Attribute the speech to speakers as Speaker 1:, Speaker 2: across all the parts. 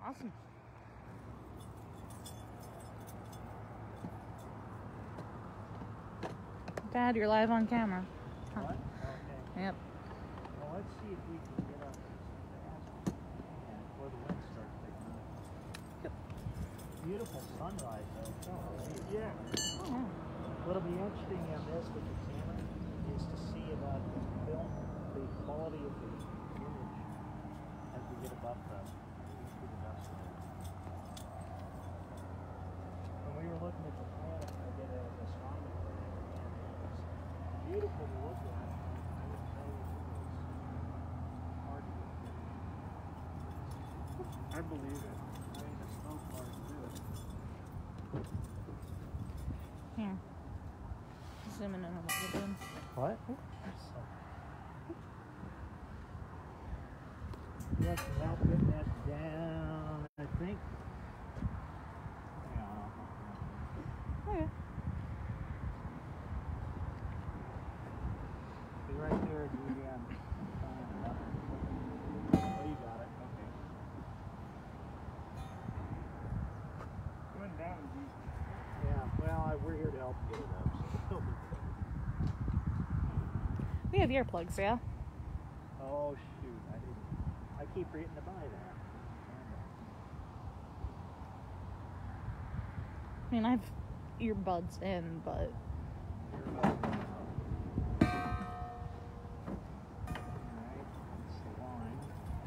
Speaker 1: Awesome. Dad, you're live on camera.
Speaker 2: What? Okay.
Speaker 1: Yep.
Speaker 2: Well, let's see if we can get up fast before the wind starts picking up.
Speaker 1: Yep.
Speaker 2: Beautiful sunrise, though. Oh, yeah.
Speaker 1: Oh.
Speaker 2: What'll be interesting on this with the camera is to see about the film, the quality of the image as we get above the dust. When we were looking at the planet, I did an astronomy program, and it was beautiful to look at. I didn't know it was hard to look at. I believe it. I mean, the smoke part too.
Speaker 1: Here. Zooming in a little bit.
Speaker 2: What? Yes, now putting that down, I think.
Speaker 1: Okay.
Speaker 2: Be right there, Julian. Oh, you got it. Okay.
Speaker 3: Going down is easy.
Speaker 2: Yeah, well, we're here to help get it up. So.
Speaker 1: We have earplugs, yeah?
Speaker 2: Oh, shoot. I keep forgetting to buy that.
Speaker 1: I mean, I have earbuds in, but...
Speaker 2: Alright, that's the line.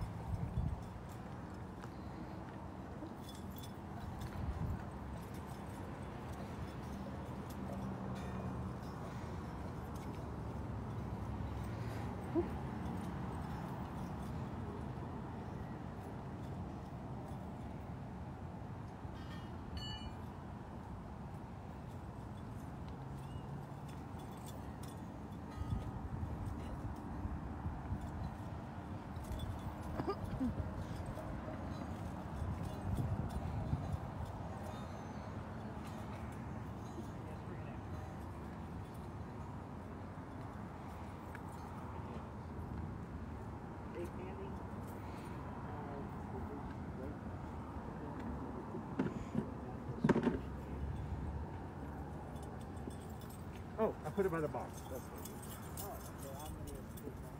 Speaker 2: Hey, Candy.
Speaker 3: Oh, I put it by the box. That's what it is.
Speaker 2: Oh, okay, I'm going to put that.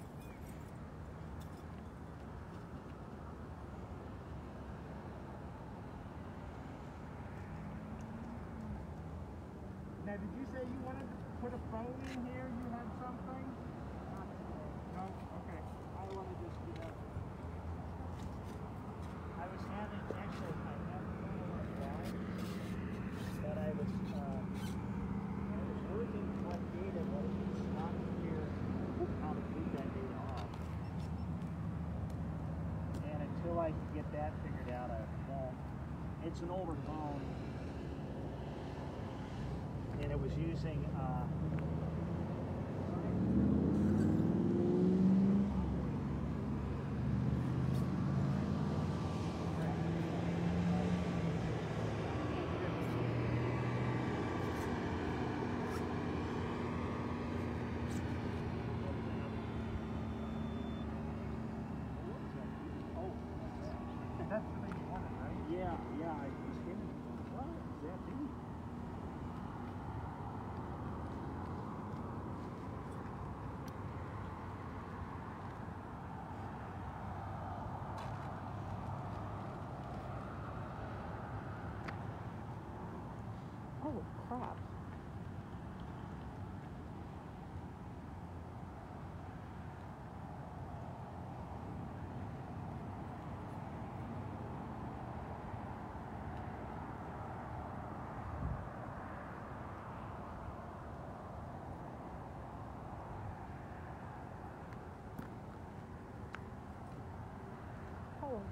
Speaker 3: Now, did you say you wanted to put a phone in here? You had something? No? Okay.
Speaker 2: I want to just get up. I was having, actually, I have one of my guys, but I was working what data, but it's not clear how to keep that data off. And until I can get that figured out, I won't. It's an older phone, and it was using
Speaker 3: That's the thing you wanted, right?
Speaker 2: yeah, I was getting what does that do?
Speaker 1: Oh, crap. Oh.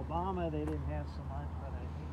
Speaker 2: Obama, they didn't have so much, but I think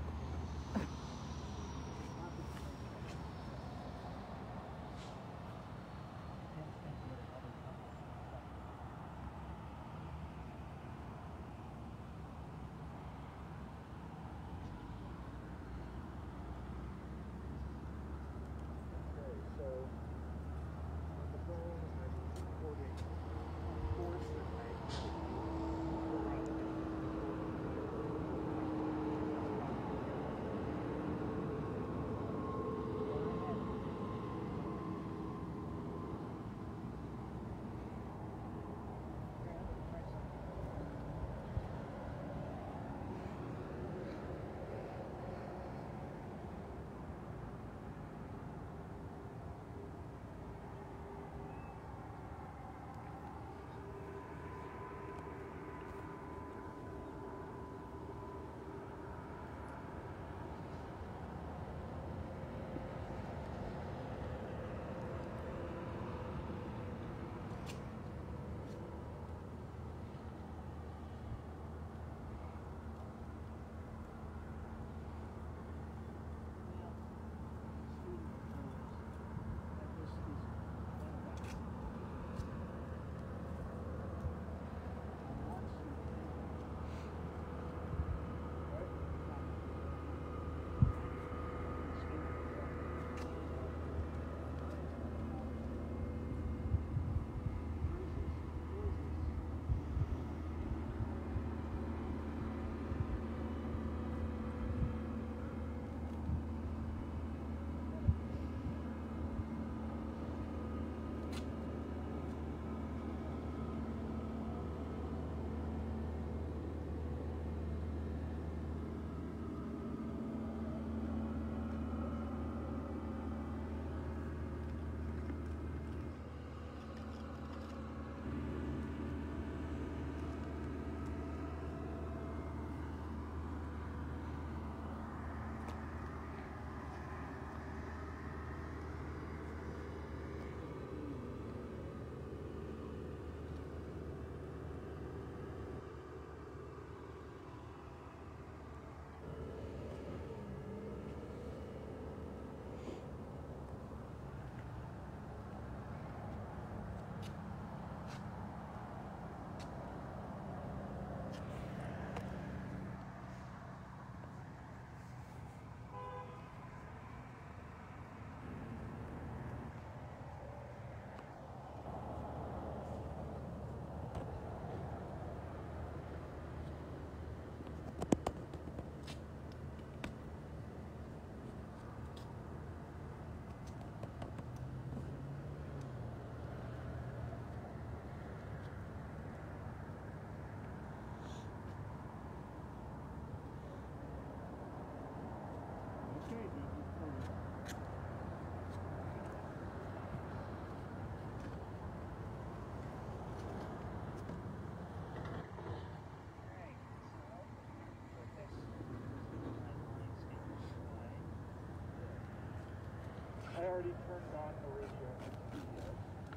Speaker 3: I already turned on the radio in the studio.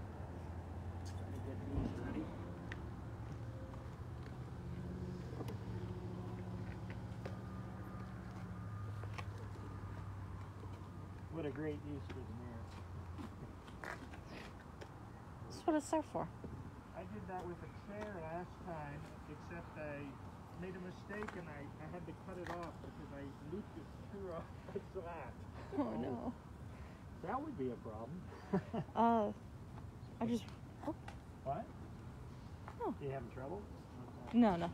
Speaker 3: Let me get these ready. What a great use of the mirror.
Speaker 1: That's what it's there for.
Speaker 3: I did that with a chair last time, except I made a mistake and I had to cut it off because I looped the screw off the slat.
Speaker 1: Oh no.
Speaker 2: that would be a problem.
Speaker 1: I just. Oh,
Speaker 2: What?
Speaker 1: Oh.
Speaker 2: You having trouble?
Speaker 1: no, no.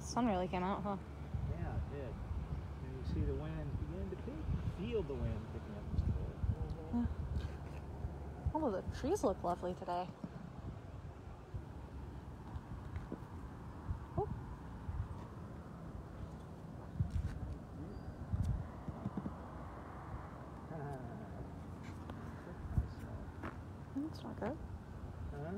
Speaker 1: sun really came out, huh?
Speaker 2: Yeah, it did. And you see the wind begin to feel the wind picking up just a little.
Speaker 1: Yeah. Although the trees look lovely today. Oh. That's not good.
Speaker 2: Huh?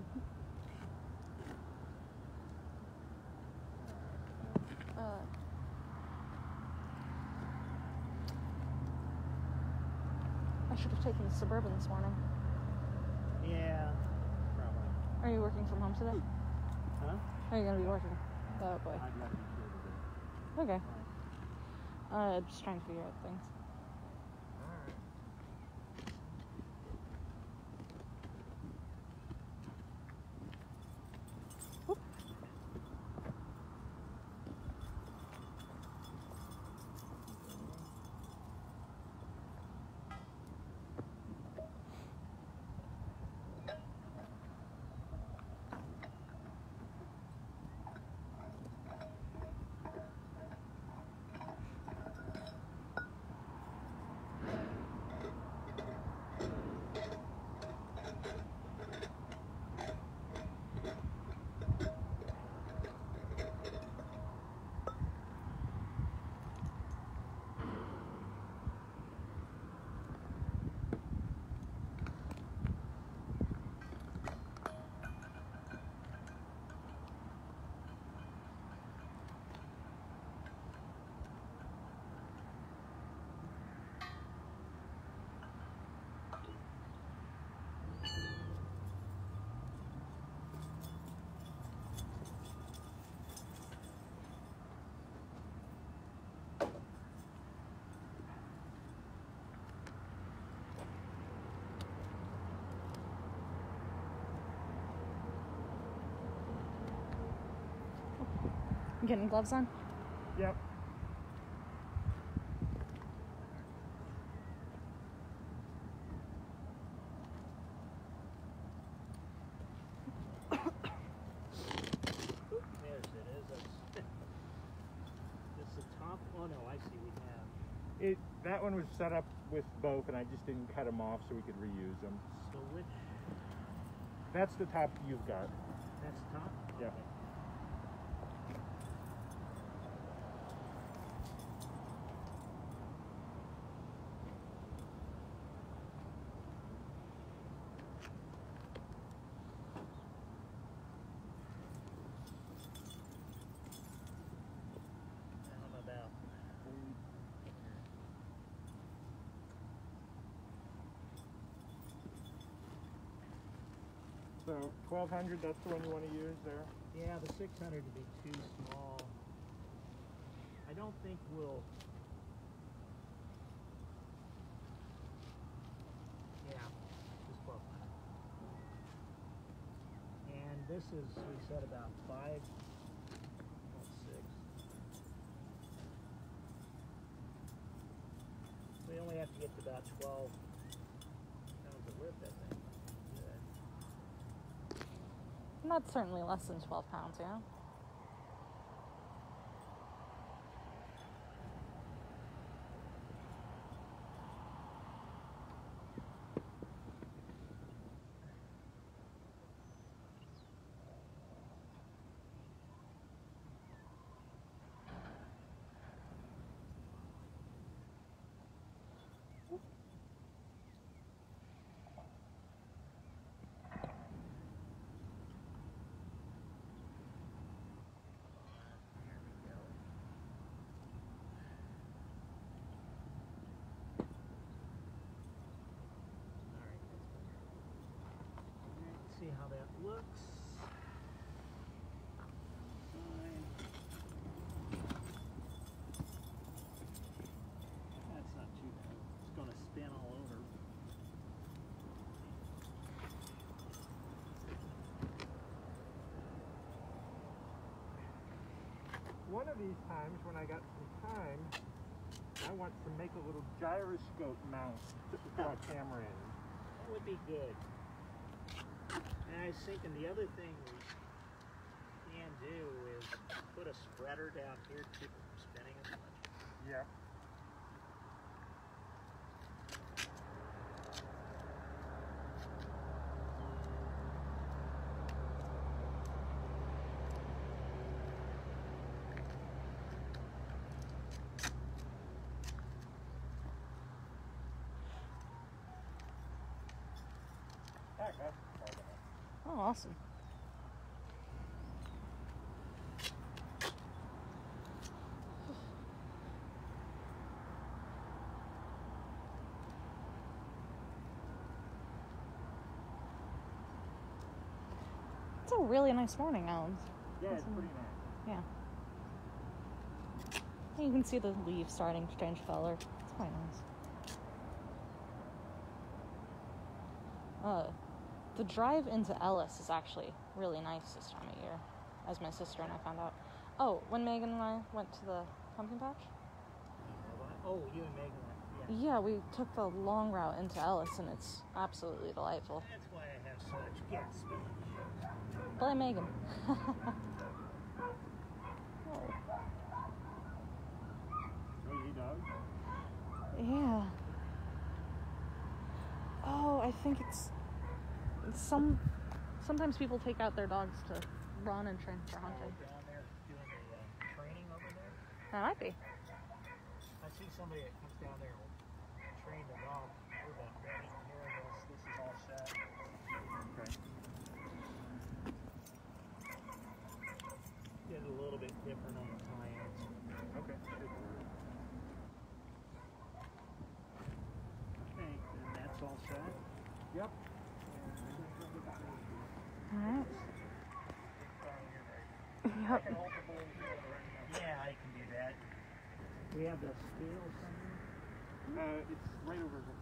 Speaker 1: I should have taken the Suburban this morning.
Speaker 2: Yeah, probably.
Speaker 1: Are you working from home today?
Speaker 2: Huh?
Speaker 1: Are you going to be working? Oh, boy.
Speaker 2: I'd rather be here today.
Speaker 1: Okay. Just trying to figure out things.
Speaker 2: Alright.
Speaker 1: You getting gloves on?
Speaker 3: Yep.
Speaker 2: There's it is. It's the top. Oh no, I see. We have.
Speaker 3: That one was set up with both, and I just didn't cut them off so we could reuse them.
Speaker 2: So which?
Speaker 3: That's the top you've got.
Speaker 2: That's the top.
Speaker 3: Yeah.
Speaker 2: Okay.
Speaker 3: So 1200, that's the one you want to use there?
Speaker 2: Yeah, the 600 would be too small. I don't think we'll. Yeah, just 1200. And this is, we said about 5.6. We only have to get to about 12 pounds of width, I think.
Speaker 1: That's certainly less than 12 pounds, yeah?
Speaker 2: See how that looks. Fine. That's not too bad. It's going to spin all over.
Speaker 3: One of these times when I got some time, I want to make a little gyroscope mount to put my camera in.
Speaker 2: That would be good. And I was thinking the other thing was Dan's do is put a spreader down here to keep it from spinning as much.
Speaker 3: Yeah.
Speaker 1: Oh, awesome. It's a really nice morning, Alan.
Speaker 3: Yeah, it's pretty nice.
Speaker 1: Yeah. And you can see the leaves starting to change color. It's quite nice. The drive into Ellis is actually really nice this time of year, as my sister and I found out. Oh, when Megan and I went to the pumpkin patch?
Speaker 2: Oh, you and Megan went,
Speaker 1: Yeah, we took the long route into Ellis, and it's absolutely delightful.
Speaker 2: That's why I have such gas speed.
Speaker 1: Blame Megan.
Speaker 3: Oh, you dog?
Speaker 1: Yeah. Oh, I think it's sometimes people take out their dogs to run and train for hunting.
Speaker 2: Down there doing the training over there.
Speaker 1: That might be.
Speaker 2: I see somebody that comes down there and will train the dog. We're about ready to hear this. This is all set.
Speaker 3: Okay.
Speaker 2: Get it a little bit different on the tie-ins.
Speaker 3: Okay.
Speaker 2: Okay, and that's all set.
Speaker 3: Yep.
Speaker 1: Alright.
Speaker 2: I
Speaker 1: Yep.
Speaker 2: can hold the balloon yeah, I can do that. We have the scale somewhere?
Speaker 3: It's right over here.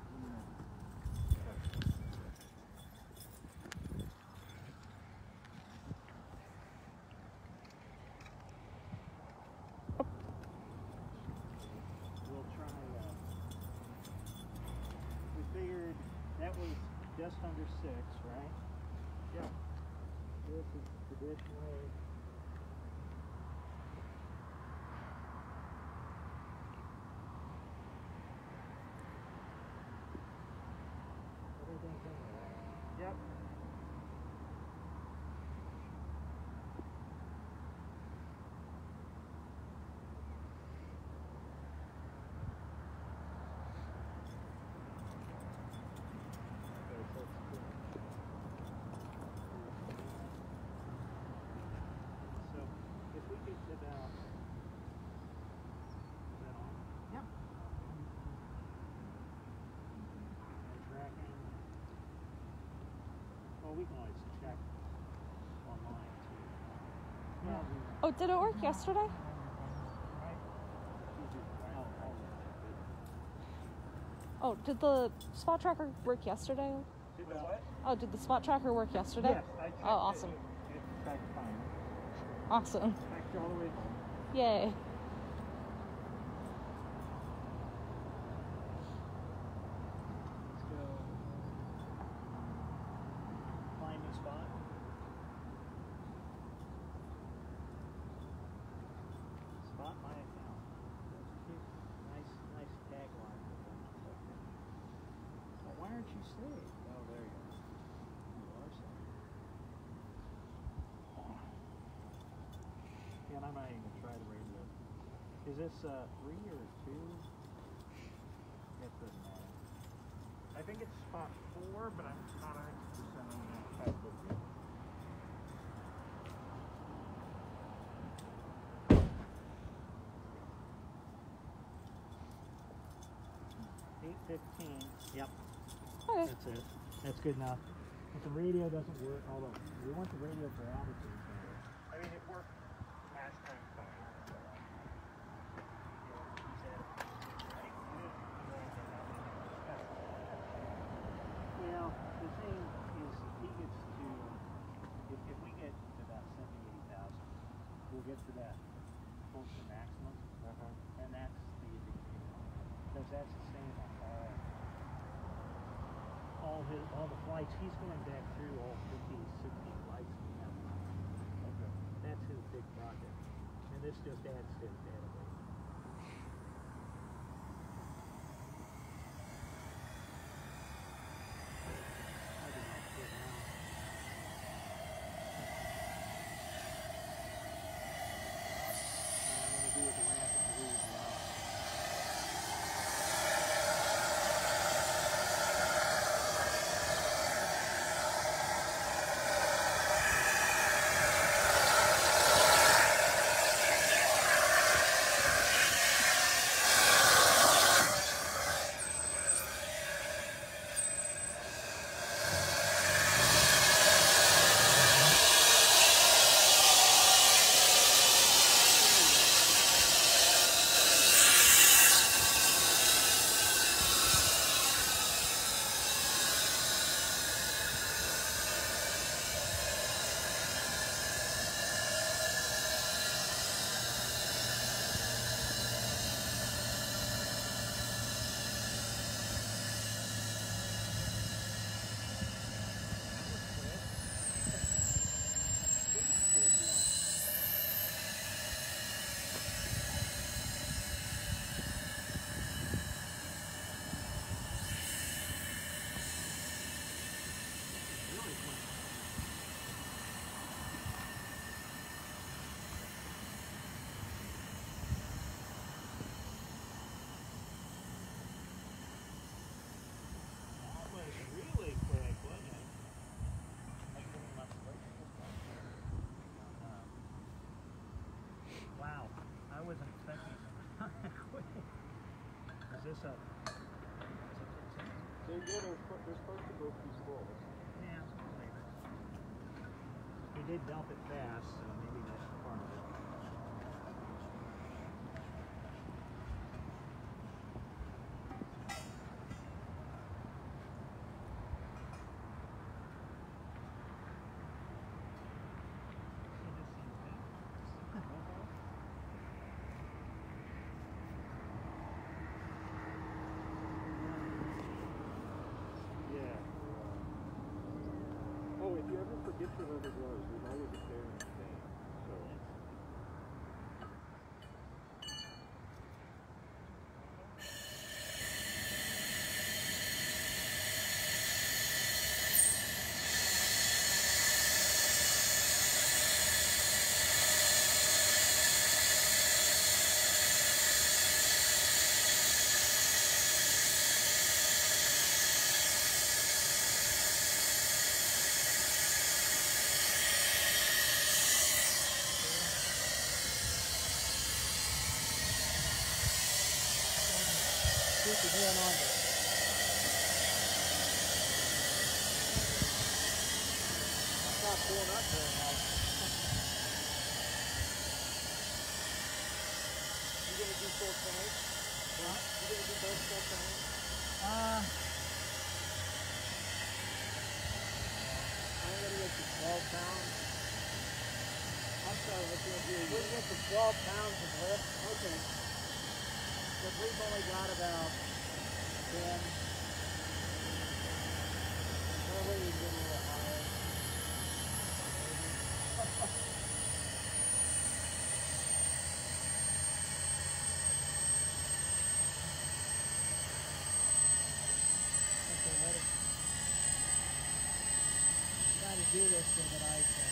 Speaker 2: We'll try, we figured that was just under 6, right?
Speaker 3: Yeah.
Speaker 2: This is traditionally everything's in there.
Speaker 3: Yep.
Speaker 2: Okay, so it's good. So if we get to about, is that on?
Speaker 3: Yep.
Speaker 2: And tracking. Well, we can always check online too. Well,
Speaker 1: Oh, did it work yesterday?
Speaker 2: right?
Speaker 1: Oh, did the spot tracker work yesterday?
Speaker 3: Did the what?
Speaker 1: Oh, did the spot tracker work yesterday?
Speaker 3: Yes, I checked
Speaker 1: Oh, awesome.
Speaker 3: It tracked fine.
Speaker 1: Awesome.
Speaker 3: Tracked all the way.
Speaker 1: Yay.
Speaker 2: Let's go. Find new spot. Spot my account. That's cute. Nice tagline. Oh, why aren't you saved? Oh, there you go. You are saved. Yeah, and I might even try to raise it. Is this 3 or 2? It doesn't matter.
Speaker 3: I think it's spot 4, but I'm not 100% on that.
Speaker 2: Yep.
Speaker 1: Okay.
Speaker 2: That's it. That's good enough. If the radio doesn't work, although we want the radio for altitude.
Speaker 3: I mean, it worked last time fine.
Speaker 2: Well, the thing is, if he gets to, if we get to about 70,000, 80,000, we'll get to that close to maximum, and that's the indicator. Because that's the same on all the flights. He's going back through all 50, 60 flights we have.
Speaker 3: Okay.
Speaker 2: That's that's his big project. And this just adds to his database. I don't know, good now. I'm going to do with the lamp and the leaves now. This up.
Speaker 3: They're good. They're supposed to go through schools.
Speaker 2: Yeah, later. He did dump it fast, so maybe that's part of it.
Speaker 3: Oh, if you ever forget your rubber gloves, there's always a pair in the stand. So.
Speaker 2: Keep your hand on it. It's not pulling up very much.
Speaker 3: You gonna do full tank?
Speaker 2: What?
Speaker 3: You gonna do both full tank?
Speaker 2: I'm gonna get the 12 pounds.
Speaker 3: I'm sorry, what you gonna do?
Speaker 2: We're gonna get the 12 pounds of lift.
Speaker 3: Okay.
Speaker 2: But we've only got about 10. Well, we can get a little higher. Okay, let it. Try to do this so that I can.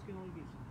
Speaker 2: can only be